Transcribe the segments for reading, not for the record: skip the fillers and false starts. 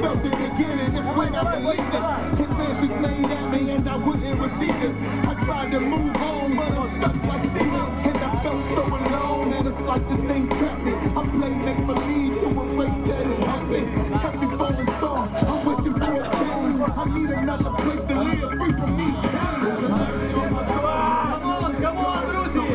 felt it again, and it's when I believed it. Advances made at me and I wouldn't receive it. I tried to move on, but I'm stuck like Steven. And I felt so alone, and it's like this thing trapped me. I played make-believe to erase that it happened. Kept me falling star, I'm wishing for a change. I need another place to live, free from these chains. Come on, друзі!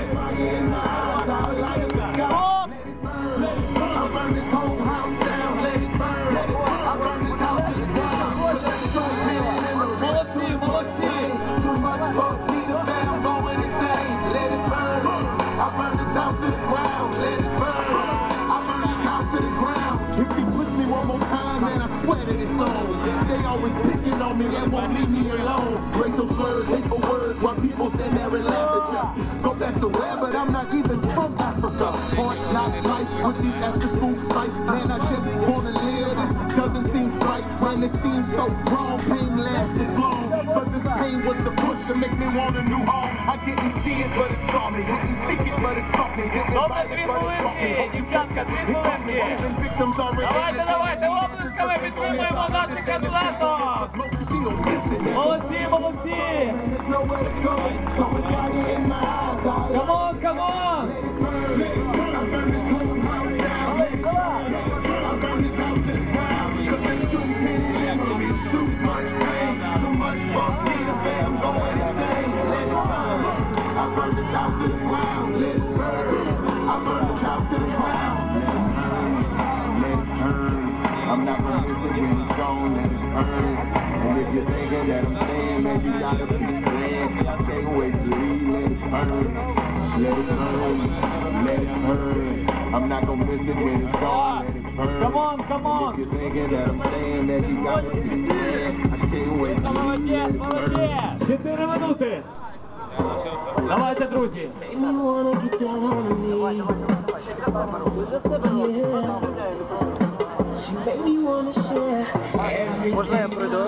They always picking on me and won't leave me alone. Racial slurs, hateful words, while people stand there and laugh at you. Go back to where, but I'm not even from Africa. Hard knock life with these after-school fights. Man, I just wanna live. This doesn't seem right. Man, it seems so wrong. Pain lasts as long, but this pain was the push to make me want a new home. I didn't see it, but it saw me. Didn't seek it, but it sought me. Добре, 2 хвилинки, дівчатка, 2 хвилинки. Давайте, оплесками підтримуємо наших атлеток. Молодці, молодці. Come on. I'm not gonna miss it when it's gone, let it burn. And if you're thinking that I'm staying, man, you gotta be playing. Take away the lead, let it burn. Let it burn, let it burn. I'm not gonna miss it when it's gone, let it burn. Come on. And if you're thinking that I'm staying, man, you gotta be playing. Take away the lead, let it burn. 4 минути. Давайте, друзі. Можна я пройду?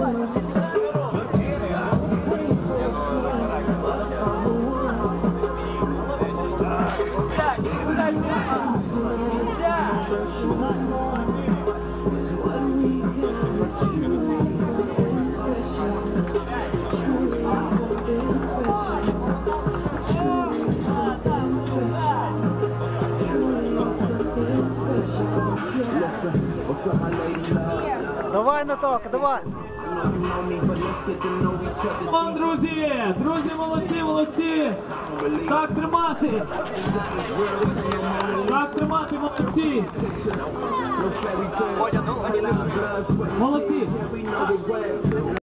Давай, Наталка, давай! Вон, друзі, молодці! Так тримати, молодці! Молодці!